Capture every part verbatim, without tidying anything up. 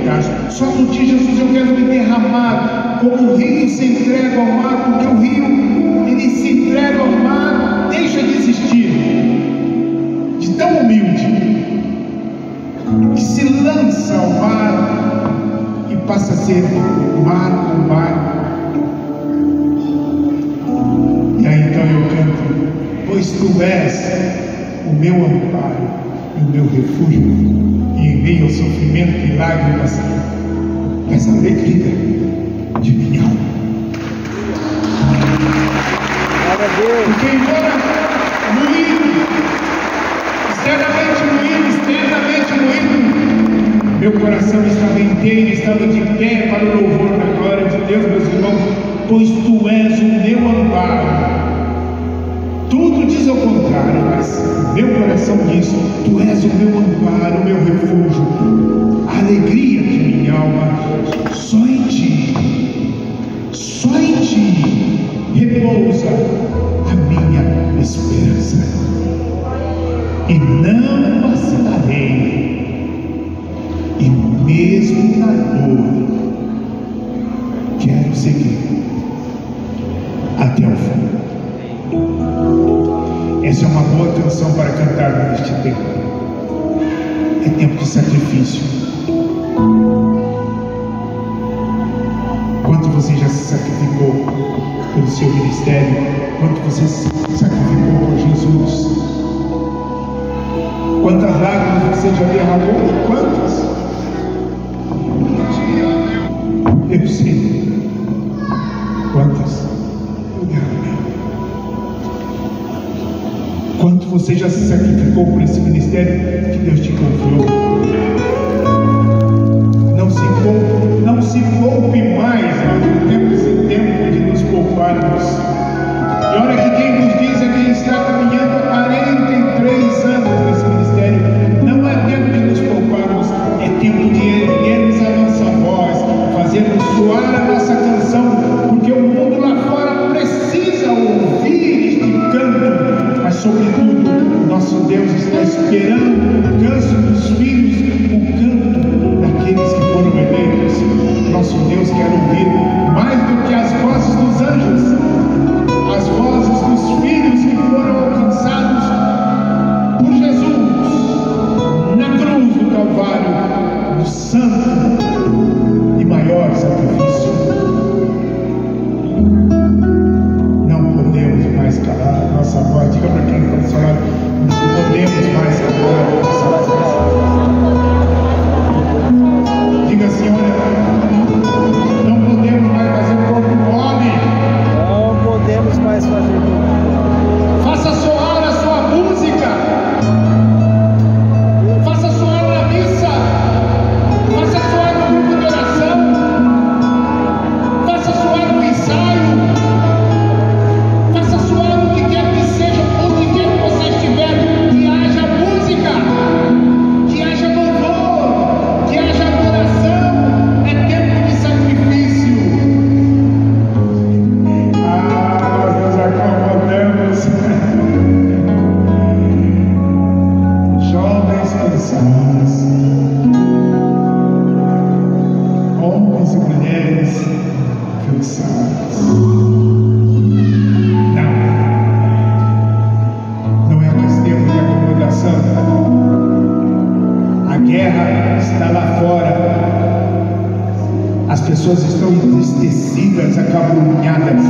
lugar. Só por ti, Jesus, eu quero me derramar, como o rio se entrega ao mar, porque o rio, ele se entrega ao mar, deixa de existir, de tão humilde, que se lança ao mar e passa a ser mar com mar. E aí então eu canto: pois tu és o meu amparo e o meu refúgio, e em meio ao sofrimento e lágrimas, essa alegria de minha alma. Porque embora moído, externamente moído, externamente moído, meu coração estava inteiro, estava de pé para o louvor da glória de Deus, meus irmãos, pois tu és o meu amparo. Tudo diz ao contrário, mas meu coração diz: tu és o meu amparo, o meu refúgio, a alegria de minha alma. Só em ti, só em ti repousa a minha esperança, e não vacilarei, e mesmo na dor quero seguir até o fim. Essa é uma boa canção para cantar neste tempo. É tempo de sacrifício. Quanto você já se sacrificou pelo seu ministério? Quanto você se sacrificou por Jesus? Quantas lágrimas você já derramou? Quantas? Eu sei. Quantas eu derramei. Quanto você já se sacrificou por esse ministério que Deus te confiou? Não se poupe, não se poupe mais, nós temos esse tempo de nos pouparmos. E olha que quem nos diz é quem está caminhando há quarenta e três anos nesse ministério. Não é tempo de nos pouparmos, é tempo de erguermos a nossa voz, fazermos soar a nossa canção, porque o mundo lá fora precisa ouvir este canto, mas sobretudo nosso Deus está esperando o canto dos filhos, o canto daqueles que foram eleitos. Nosso Deus quer ouvir mais do que as vozes dos anjos, as vozes dos filhos que foram alcançados por Jesus na cruz do Calvário, no santo e maior sacrifício. Não podemos mais calar a nossa voz. Diga para quem está do seu lado: não podemos mais calar a nossa voz. Diga assim: olha, não podemos mais fazer corpo mole. Não podemos mais fazer corpo mole. Faça soar a sua música. Faça soar na missa. Faça soar no grupo de oração. Faça soar no ensaio. Faça soar no que quer que seja, onde quer que você estiver. Que haja música, que haja louvor, que haja adoração. É tempo de sacrifício. Ah, nós nos acomodamos. Jovens cansados, homens e mulheres cansados. Não, não é mais tempo de acomodação. A guerra está lá fora. As pessoas estão entristecidas, acabrunhadas,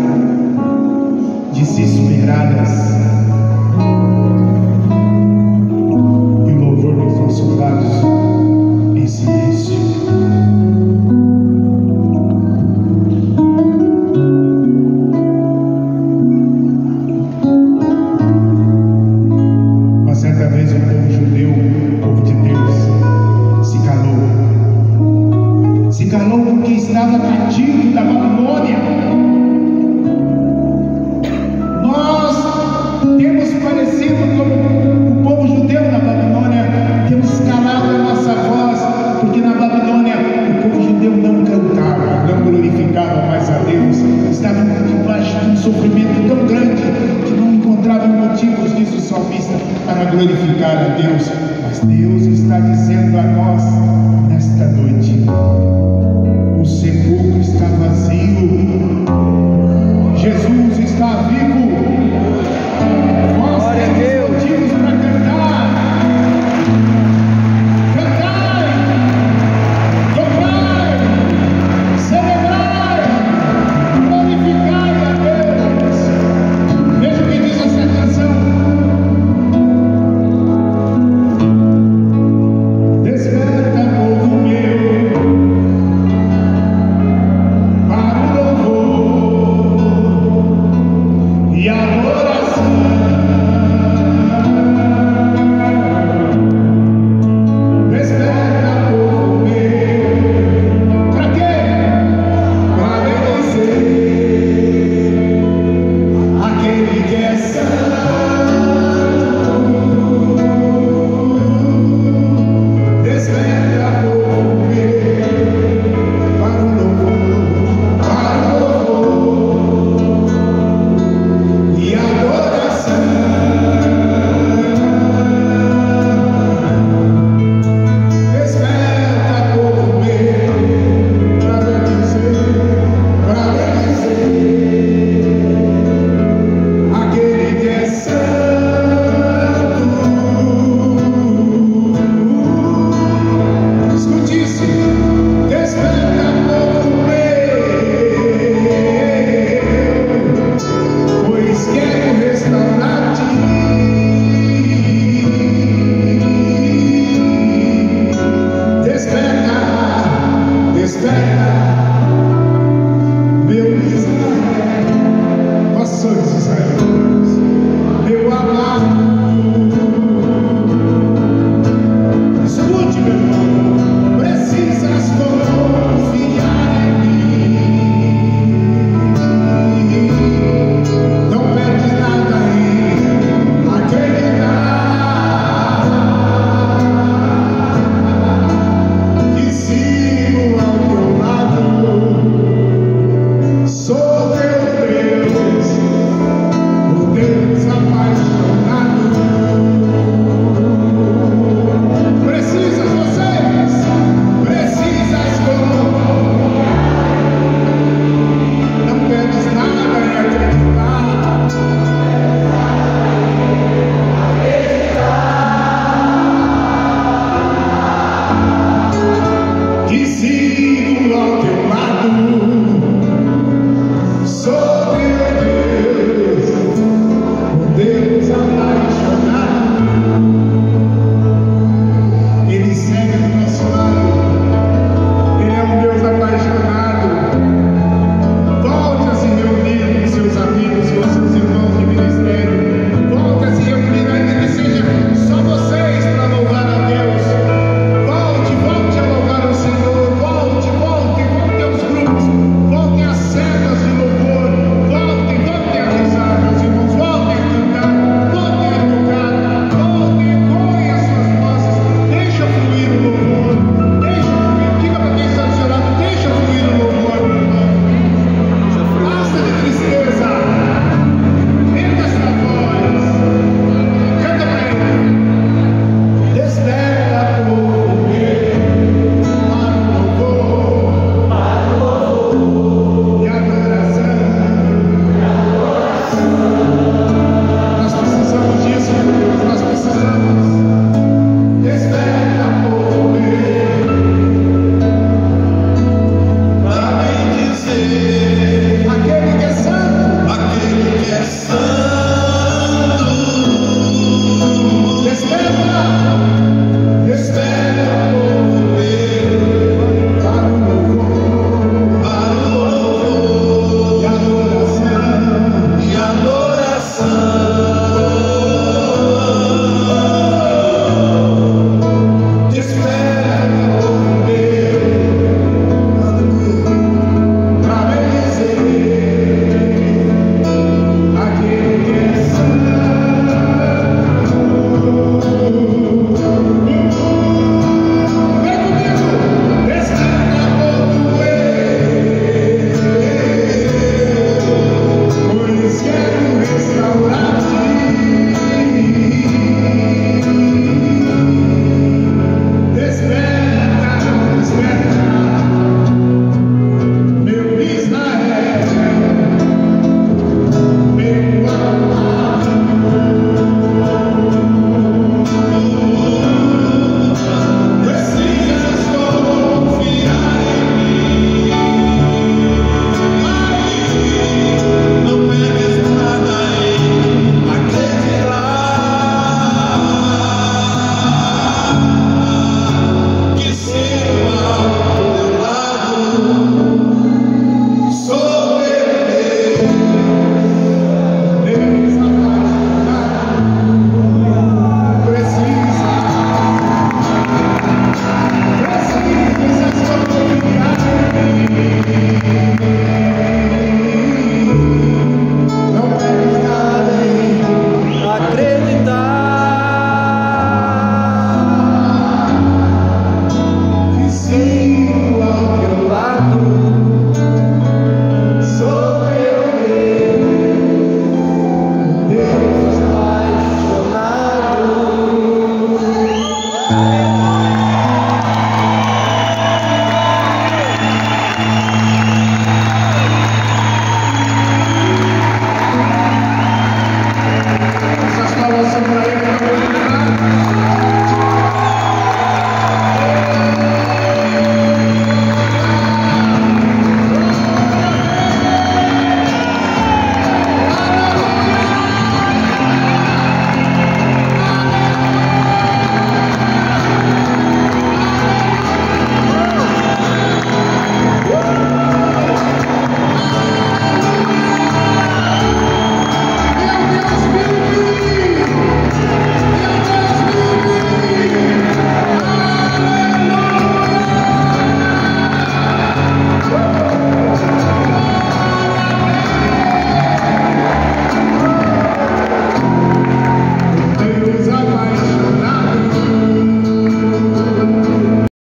desesperadas. E o louvor nos nossos lábios em silêncio. Uma certa vez o povo judeu, o povo de Deus, se calou. Se calou porque estava cativo da Babilônia. Nós temos parecido como o povo judeu na Babilônia, temos calado a nossa voz, porque na Babilônia o povo judeu não cantava, não glorificava mais a Deus, estavam debaixo de um sofrimento tão grande que não encontravam motivos, diz o salmista, para glorificar a Deus. Mas Deus está dizendo a nós nesta noite: Espera